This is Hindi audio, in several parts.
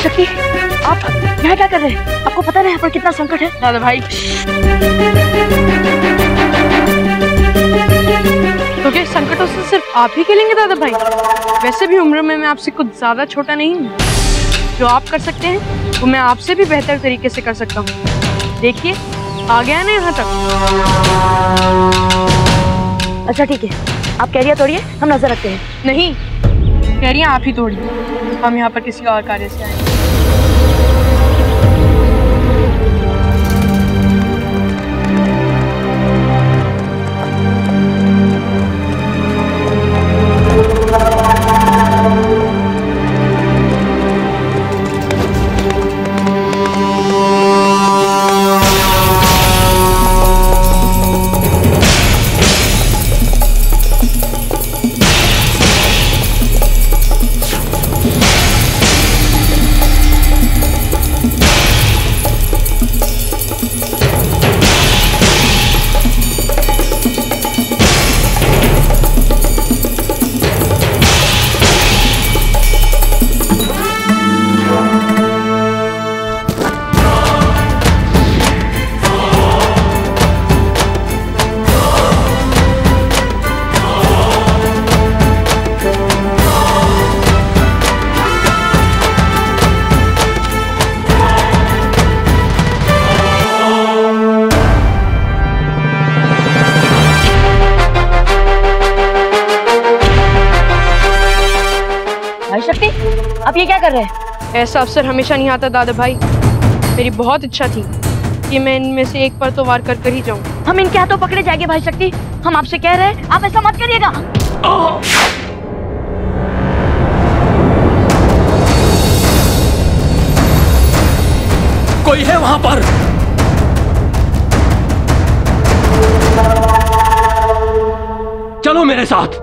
शक्ति, आप यहाँ क्या कर रहे हैं? आपको पता नहीं यहाँ पर कितना संकट है? दादा भाई, क्योंकि संकटों से सिर्फ आप ही खेलेंगे दादा भाई। वैसे भी उम्र में मैं आपसे कुछ ज्यादा छोटा नहीं हूँ। जो आप कर सकते हैं वो मैं आपसे भी बेहतर तरीके से कर सकता हूँ। देखिए, आ गया ना यहाँ तक। अच्छा ठीक है, आप कैरियर तोड़िए, हम नजर रखते हैं। नहीं, कैरियर आप ही तोड़िए, हम यहाँ पर किसी और कार्य से आए। आप ये क्या कर रहे हैं? ऐसा अवसर हमेशा नहीं आता दादा भाई। मेरी बहुत इच्छा थी कि मैं इनमें से एक पर तो वार कर ही जाऊं। हम इनके हाथों पकड़े जाएंगे भाई शक्ति। हम आपसे कह रहे हैं, आप ऐसा मत करिएगा। कोई है वहां पर? चलो मेरे साथ।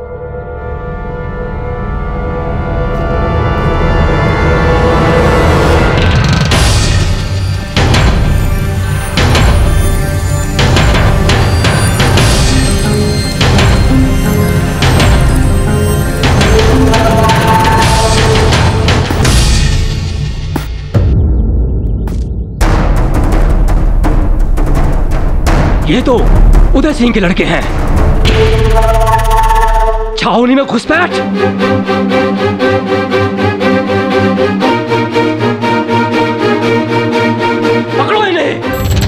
ये तो उदय सिंह के लड़के हैं। छावनी में घुसपैठ। पकड़ो इन्हें।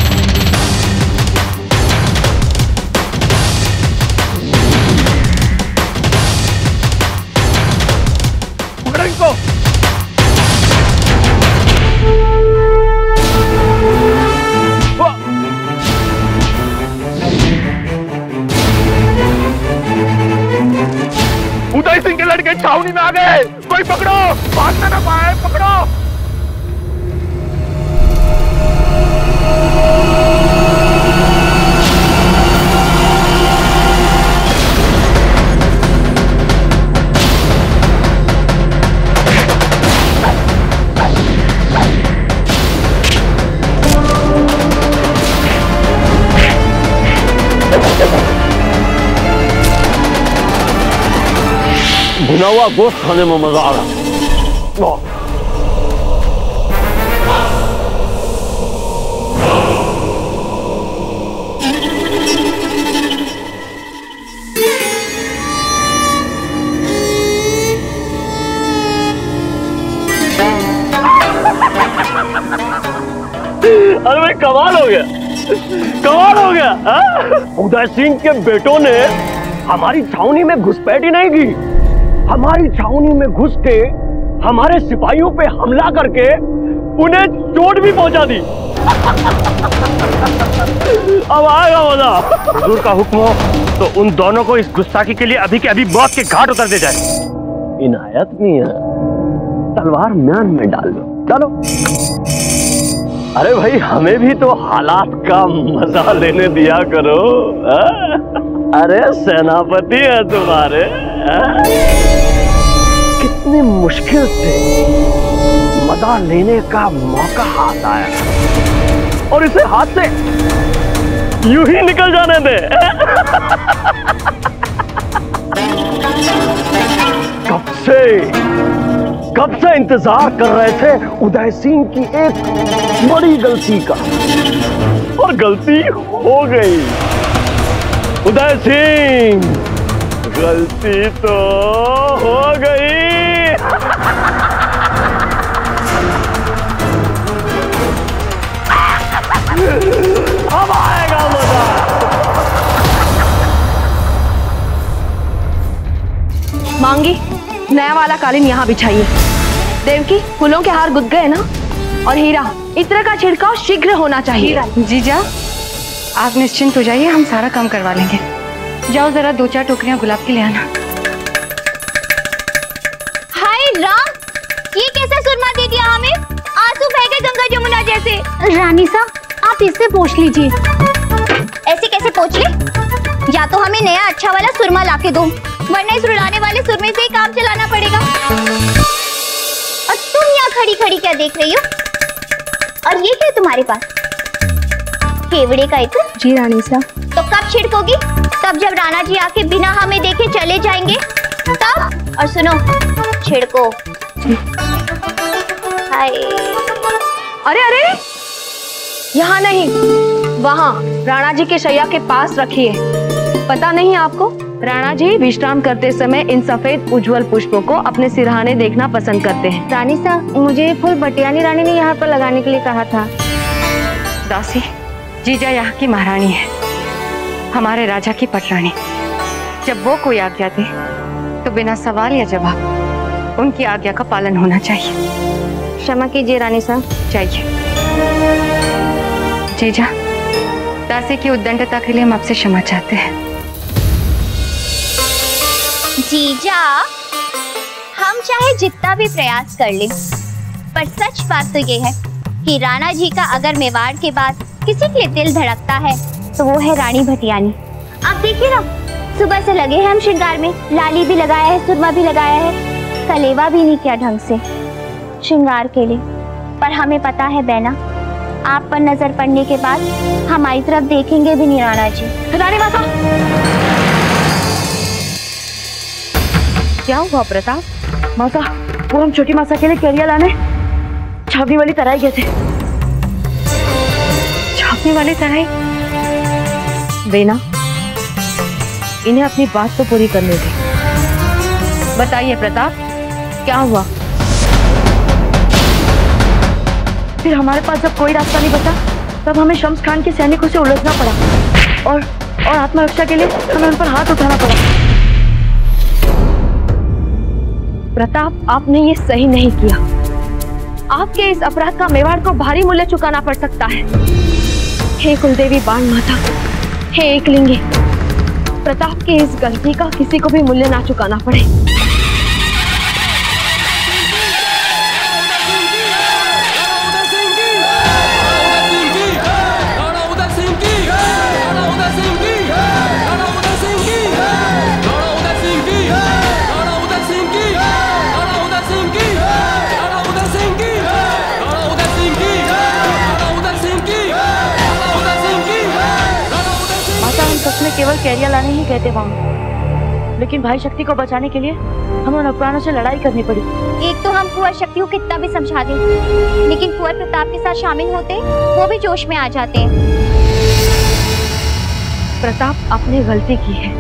पकड़ो इनको। उदय सिंह के लड़के छावनी में आ गए। कोई पकड़ो, भागना ना पाए, पकड़ो। भुना हुआ गोश्त खाने में मजा आ रहा। अरे भाई कमाल हो गया, कमाल हो गया। उदय सिंह के बेटों ने हमारी छावनी में घुसपैठ ही नहीं की। हमारी छावनी में घुस के हमारे सिपाहियों पे हमला करके उन्हें चोट भी पहुंचा दी। अब आएगा मजा। हुजूर का हुक्म हो तो उन दोनों को इस गुस्ताखी के लिए अभी के अभी मौत के घाट उतर दे जाए। इनायत मियां, तलवार म्यान में डाल दो। चलो। अरे भाई हमें भी तो हालात का मजा लेने दिया करो। अरे सेनापति है तुम्हारे। कितनी मुश्किल से मजा लेने का मौका हाथ आया और इसे हाथ से यूं ही निकल जाने दे। कब से इंतजार कर रहे थे उदय सिंह की एक बड़ी गलती का, और गलती हो गई। उदय सिंह, गलती तो हो गई। अब आएगा मजा। मांगी, नया वाला कालीन यहाँ बिछाइए। देवकी, फूलों के हार गुद गए ना? और हीरा, इत्र का छिड़काव शीघ्र होना चाहिए। जीजा, आप निश्चिंत हो जाइए, हम सारा काम करवा लेंगे। जाओ जरा 2-4 टोकरियां गुलाब की ले आना। हाय राम, ये कैसा सुरमा दे दिया हमें? आंसू बह गए गंगा जमुना जैसे। रानी साहब, आप इससे पोंछ लीजिए। ऐसे कैसे पोंछ ले? या तो हमें नया अच्छा वाला सुरमा लाके दो, वरना इस रुलाने वाले सुरमे से ही काम चलाना पड़ेगा। और तुम यहाँ खड़ी खड़ी क्या देख रही हो? और ये क्या है तुम्हारे पास? केवड़े का इत्र? जी रानी साहब। तो कब छिड़कोगी? तब जब राणा जी आके बिना हमें देखे चले जाएंगे तब। और सुनो, छिड़को। हाय। अरे अरे, यहाँ नहीं, वहाँ राणा जी के शैया के पास रखिए। पता नहीं आपको, राणा जी विश्राम करते समय इन सफेद उज्जवल पुष्पों को अपने सिरहाने देखना पसंद करते हैं। रानी साहब, मुझे फूल भटियानी रानी ने यहाँ पर लगाने के लिए कहा था। दासी, जीजा यहाँ की महारानी है, हमारे राजा की पटरानी। जब वो कोई आज्ञा दे तो बिना सवाल या जवाब उनकी आज्ञा का पालन होना चाहिए। क्षमा कीजिए रानी साहब। चाहिए। जीजा, दासी की उद्दंडता के लिए हम आपसे क्षमा चाहते हैं। जीजा, हम चाहे जितना भी प्रयास कर लें, पर सच बात तो ये है कि राणा जी का अगर मेवाड़ के बाद किसी के लिए दिल धड़कता है तो वो है रानी भटियानी। आप देखिए ना, सुबह से लगे हैं हम श्रृंगार में। लाली भी लगाया है, सुरमा भी लगाया है, कलेवा भी नहीं किया ढंग से श्रृंगार के लिए। पर हमें पता है बैना, आप पर नजर पड़ने के बाद हमारी तरफ देखेंगे भी नहीं राणा जी। रानी माता, क्या हुआ प्रताप? माता, वो हम छोटी माता के लिए केरिया लाने छावनी वाली तराई गए थे। छावनी वाली तराई? बेना, इन्हें अपनी बात तो पूरी करने दी। बताइए प्रताप, क्या हुआ? फिर हमारे पास जब कोई रास्ता नहीं बचा, तब हमें शम्स खान के सैनिकों से उलझना पड़ा और आत्मरक्षा के लिए हमें उन पर हाथ उठाना पड़ा। प्रताप, आपने ये सही नहीं किया। आपके इस अपराध का मेवाड़ को भारी मूल्य चुकाना पड़ सकता है। हे कुलदेवी बाण माता, हे एकलिंगी, प्रताप की इस गलती का किसी को भी मूल्य ना चुकाना पड़े। केवल कैरिया लाने ही कहते वहाँ, लेकिन भाई शक्ति को बचाने के लिए हमें उन अफगानों से लड़ाई करनी पड़ी। एक तो हम कुंवर शक्ति को कितना भी समझा दें, लेकिन कुंवर प्रताप के साथ शामिल होते वो भी जोश में आ जाते हैं। प्रताप, आपने गलती की है,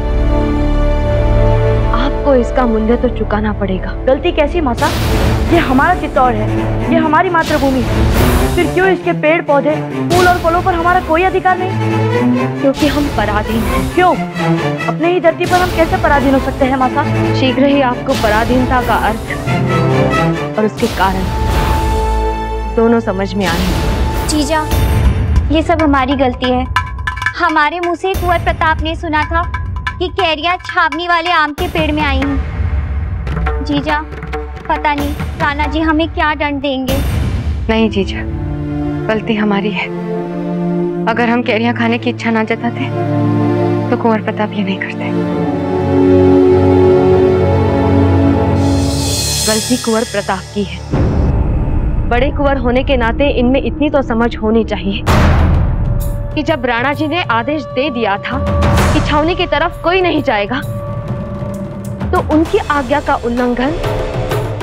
आपको इसका मूल्य तो चुकाना पड़ेगा। गलती कैसी माता? ये हमारा चित्तौड़ है, ये हमारी मातृभूमि है, फिर क्यों इसके पेड़ पौधे फूल और फलों पर हमारा कोई अधिकार नहीं? क्योंकि हम पराधीन हैं। क्यों? अपने ही धरती पर हम कैसे पराधीन हो सकते हैं माता? शीघ्र ही आपको पराधीनता का अर्थ और उसके कारण दोनों समझ में आएंगे। जीजा, ये सब हमारी गलती है। हमारे मुंह से कुंवर प्रताप ने सुना था कि कैरिया छावनी वाले आम के पेड़ में आई हैं। जीजा, पता नहीं राणा जी हमें क्या दंड देंगे। नहीं जीजा, गलती हमारी है। अगर हम कैरियां खाने की इच्छा ना जताते तो कुंवर प्रताप ये नहीं करते। गलती कुंवर प्रताप की है। बड़े कुंवर होने के नाते इनमें इतनी तो समझ होनी चाहिए कि जब राणा जी ने आदेश दे दिया था कि छावनी की तरफ कोई नहीं जाएगा, तो उनकी आज्ञा का उल्लंघन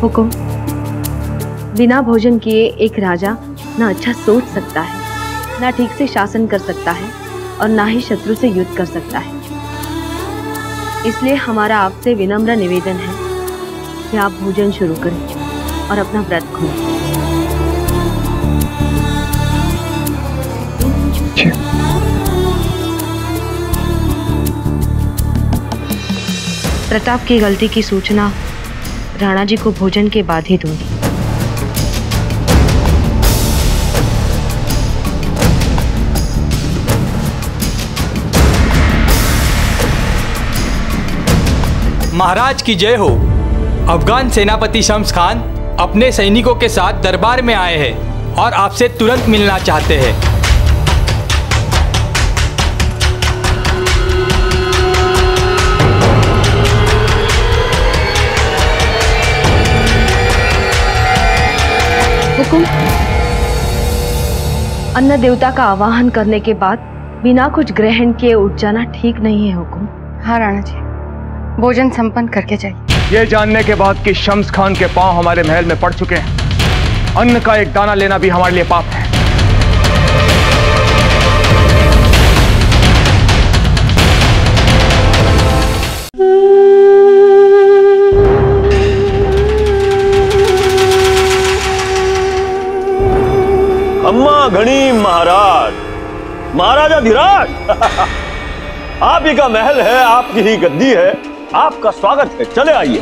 हुकुम। बिना भोजन किए एक राजा ना अच्छा सोच सकता है, ना ठीक से शासन कर सकता है और ना ही शत्रु से युद्ध कर सकता है। इसलिए हमारा आपसे विनम्र निवेदन है कि आप भोजन शुरू करें और अपना व्रत खोलें। प्रताप की गलती की सूचना राणा जी को भोजन के बाद ही दूंगी। महाराज की जय हो। अफगान सेनापति शम्स खान अपने सैनिकों के साथ दरबार में आए हैं और आपसे तुरंत मिलना चाहते हैं। हुकुम। अन्न देवता का आवाहन करने के बाद बिना कुछ ग्रहण किए उठ जाना ठीक नहीं है हुकुम। हाँ राणा जी, भोजन संपन्न करके जाइए। ये जानने के बाद कि शम्स खान के पांव हमारे महल में पड़ चुके हैं, अन्न का एक दाना लेना भी हमारे लिए पाप है। अम्मा घनी महाराज, महाराजा धीराज। आप ही का महल है, आपकी ही गद्दी है, आपका स्वागत है, चले आइए।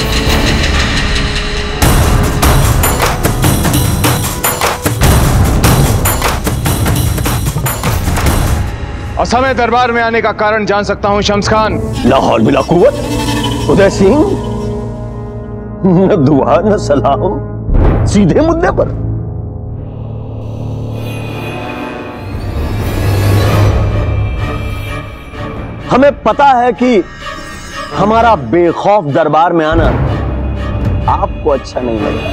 असमय दरबार में आने का कारण जान सकता हूं शम्स खान? लाहौल बिला कुव्वत उदय सिंह, न दुआ न सलाम, सीधे मुद्दे पर। हमें पता है कि हमारा बेखौफ दरबार में आना आपको अच्छा नहीं लगता।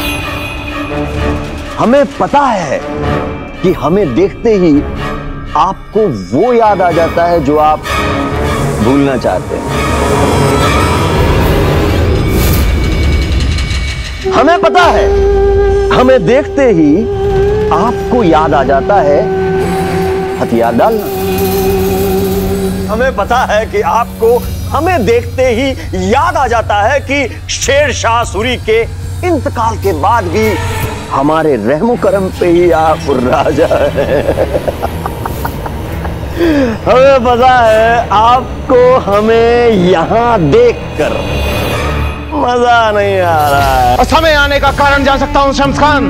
हमें पता है कि हमें देखते ही आपको वो याद आ जाता है जो आप भूलना चाहते हैं। हमें पता है, हमें देखते ही आपको याद आ जाता है हथियार डालना। हमें पता है कि आपको हमें देखते ही याद आ जाता है कि शेर शाह सूरी के इंतकाल के बाद भी हमारे रहमो करम पे ही आप राजा हैं। हमें पता है आपको हमें यहां देखकर मजा नहीं आ रहा है। असमय आने का कारण जान सकता हूं शम्स खान?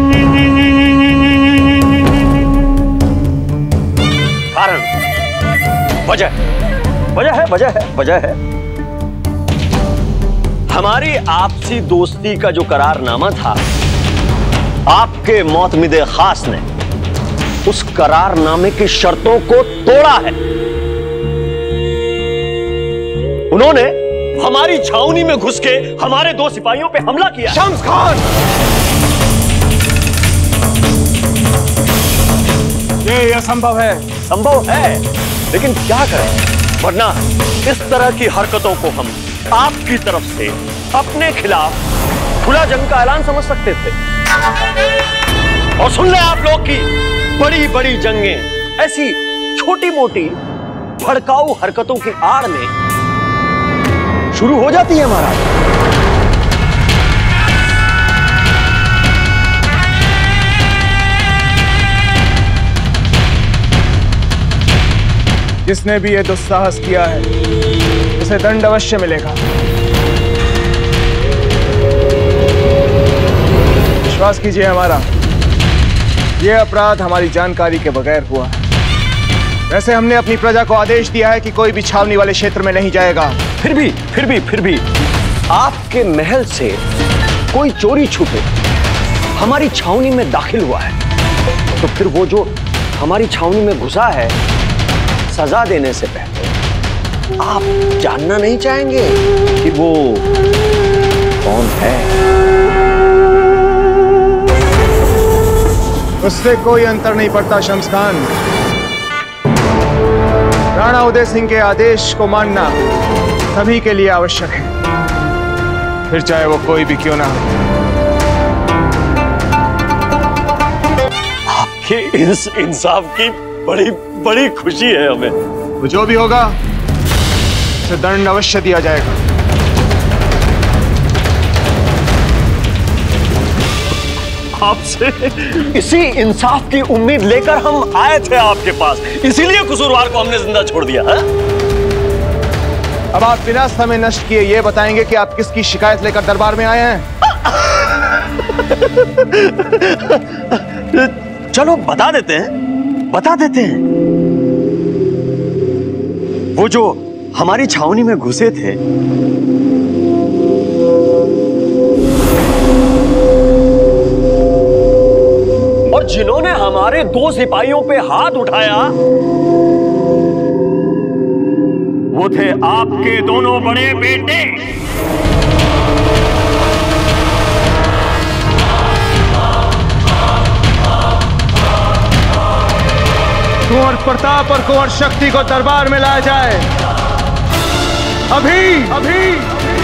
कारण, वजह है। हमारी आपसी दोस्ती का जो करारनामा था, आपके मोतमिदे खास ने उस करारनामे की शर्तों को तोड़ा है। उन्होंने हमारी छावनी में घुस के हमारे 2 सिपाहियों पे हमला किया। शम्स खान, ये असंभव है। संभव है, लेकिन क्या करें, वरना इस तरह की हरकतों को हम आपकी तरफ से अपने खिलाफ खुला जंग का ऐलान समझ सकते थे। और सुन ले, आप लोग की बड़ी बड़ी जंगें ऐसी छोटी मोटी भड़काऊ हरकतों की आड़ में शुरू हो जाती है महाराज। जिसने भी यह दुस्साहस किया है उसे दंड अवश्य मिलेगा। विश्वास कीजिए हमारा, यह अपराध हमारी जानकारी के बगैर हुआ है। वैसे हमने अपनी प्रजा को आदेश दिया है कि कोई भी छावनी वाले क्षेत्र में नहीं जाएगा। फिर भी आपके महल से कोई चोरी छुपे हमारी छावनी में दाखिल हुआ है, तो फिर वो जो हमारी छावनी में घुसा है, सजा देने से पहले आप जानना नहीं चाहेंगे कि वो कौन है? उससे कोई अंतर नहीं पड़ता शम्स खान। राणा उदय सिंह के आदेश को मानना सभी के लिए आवश्यक है। फिर चाहे वो कोई भी क्यों ना हो। आपके इस इंसाफ की बड़ी बड़ी खुशी है हमें। वो जो भी होगा उसे दंड अवश्य दिया जाएगा। आपसे इसी इंसाफ की उम्मीद लेकर हम आए थे आपके पास, इसीलिए कसूरवार को हमने जिंदा छोड़ दिया है। अब आप बिना समय नष्ट किए ये बताएंगे कि आप किसकी शिकायत लेकर दरबार में आए हैं? चलो बता देते हैं। वो जो हमारी छावनी में घुसे थे, और जिन्होंने हमारे 2 सिपाहियों पे हाथ उठाया, वो थे आपके दोनों बड़े बेटे। कुंवर प्रताप और कुंवर शक्ति को दरबार में लाया जाए। अभी